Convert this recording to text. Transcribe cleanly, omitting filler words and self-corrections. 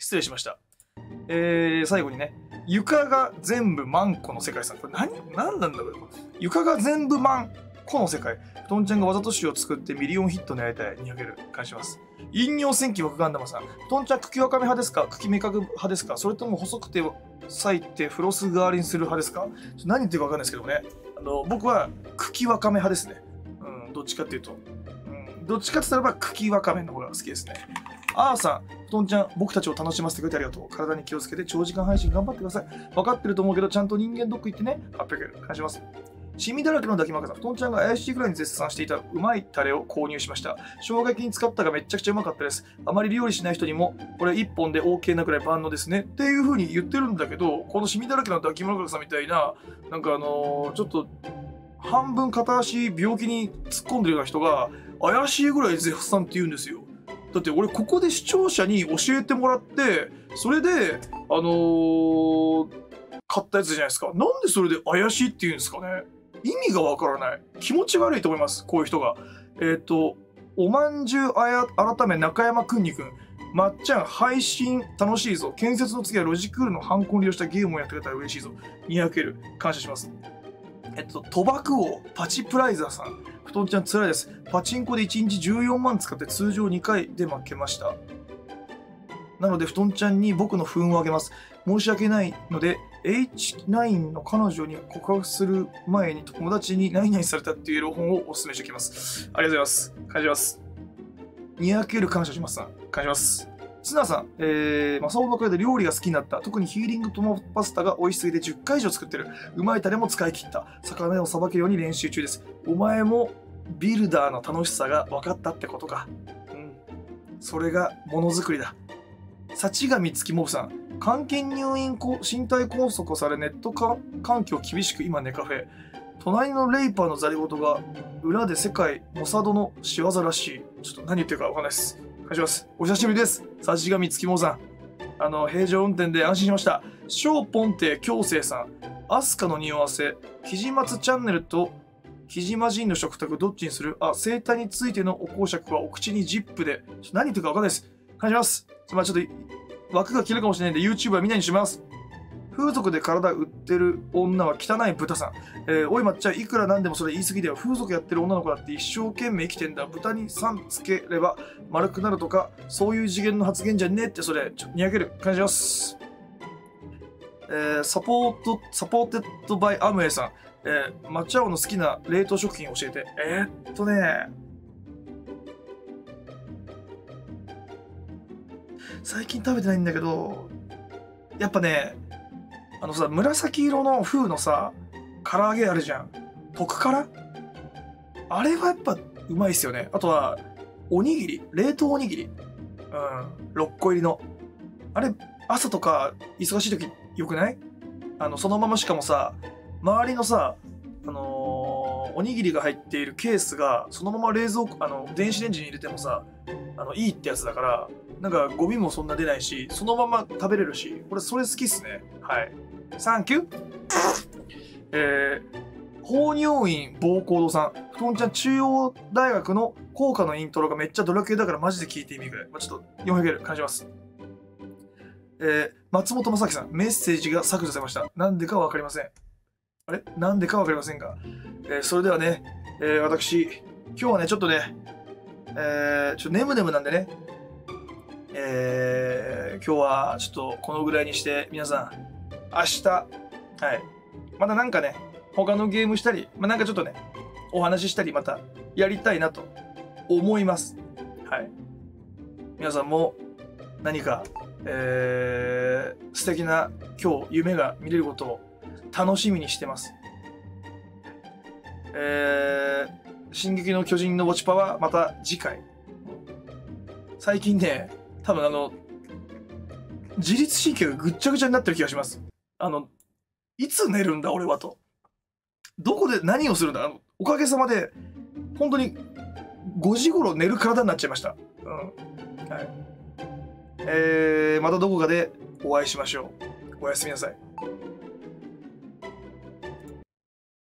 失礼しました。最後にね、床が全部マンコの世界さん。これ何なんだろう。床が全部マンコの世界。布団ちゃんがわざと詩を作ってミリオンヒット狙いたい。200返します。陰陽戦記枠ガンダムさん。布団ちゃん茎わかめ派ですか？茎めかぐ派ですか？それとも細くて裂いてフロス代わりにする派ですか？何言ってるかわかんないですけどね。僕は茎わかめ派ですね。どっちかっていうと。どっちかって言ったらば茎わかめの方が好きですね。あーさん、布団ちゃん、僕たちを楽しませてくれてありがとう。体に気をつけて長時間配信頑張ってください。分かってると思うけど、ちゃんと人間ドック行ってね。800円。感謝します。シミだらけの抱き枕さん、布団ちゃんが怪しいくらいに絶賛していたうまいタレを購入しました。生姜焼きに使ったがめちゃくちゃうまかったです。あまり料理しない人にも、これ1本で OK なくらい万能ですね。っていう風に言ってるんだけど、このシミだらけの抱き枕さんみたいな、なんかちょっと、半分片足病気に突っ込んでるような人が、怪しいぐらい絶賛って言うんですよ。だって俺ここで視聴者に教えてもらって、それで、買ったやつじゃないですか。なんでそれで怪しいって言うんですかね。意味がわからない。気持ち悪いと思います。こういう人が。おまんじゅう改め中山くんにくん。まっちゃん、配信楽しいぞ。建設の次はロジクールのハンコン利用したゲームをやってくれたら嬉しいぞ。200L。感謝します。賭博王、パチプライザーさん。布団ちゃんつらいです。パチンコで1日14万使って通常2回で負けました。なので、布団ちゃんに僕の糞をあげます。申し訳ないので、H9 の彼女に告白する前に友達に何々されたっていうエロ本をお勧めしておきます。ありがとうございます。感謝します。200L 感謝しますさん。感謝します。ツナさん、マサオの会で料理が好きになった。特にヒーリングトマトパスタが美味しすぎて10回以上作ってる。うまいタレも使い切った。魚をさばけるように練習中です。お前もビルダーの楽しさが分かったってことか。それがものづくりだ。幸神月モブさん、監禁入院身体拘束されネット環境厳しく今ネカフェ。隣のレイパーのザリ事が裏で世界モサドの仕業らしい。ちょっと何言ってるか分かんないです。お願いします。お久しぶりです。幸神月モブさん。平常運転で安心しました。小ポンテ強生さん、アスカの匂わせ、キジマツチャンネルとキジマジンの食卓どっちにする？生態についてのお講釈はお口にジップで。何言ってるか分かんないです。お願いします。ちょっと枠が切れるかもしれないんで YouTube は見ないようにします。風俗で体売ってる女は汚い豚さん。おいまっちゃん、いくらなんでもそれ言い過ぎだよ。風俗やってる女の子だって一生懸命生きてんだ。豚に3つければ丸くなるとか、そういう次元の発言じゃねえって、それ、200L、感謝します。サポーテッドバイアムエイさん。マッチャオの好きな冷凍食品教えて。最近食べてないんだけど、やっぱね、紫色の風のさ、唐揚げあるじゃん。特辛あれはやっぱうまいっすよね。あとは、おにぎり。冷凍おにぎり。6個入りの。あれ、朝とか忙しい時よくない？そのまましかもさ、周りのさ、おにぎりが入っているケースが、そのまま冷蔵庫、電子レンジに入れてもさ、いいってやつだから、なんかゴミもそんな出ないし、そのまま食べれるし、それ好きっすね。はい。サンキュー。放尿院暴行堂さん。布団ちゃん、中央大学の校歌のイントロがめっちゃドラクエだからマジで聞いてみるぐらい。ちょっと400L感じます。松本正樹さん。メッセージが削除されました。なんでかわかりません。なんでかわかりませんが。それではね、私、今日はね、ちょっとね、ネムネムなんでね、今日はちょっとこのぐらいにして、皆さん、明日、はい、またなんかね、他のゲームしたり、なんかちょっとね、お話ししたり、またやりたいなと思います。はい。皆さんも何か、素敵な今日夢が見れることを楽しみにしてます。進撃の巨人のウォチパはまた次回。最近ね、多分自律神経がぐっちゃぐちゃになってる気がします。いつ寝るんだ俺はと。どこで何をするんだ。おかげさまで、本当に5時頃寝る体になっちゃいました。はい。またどこかでお会いしましょう。おやすみなさい。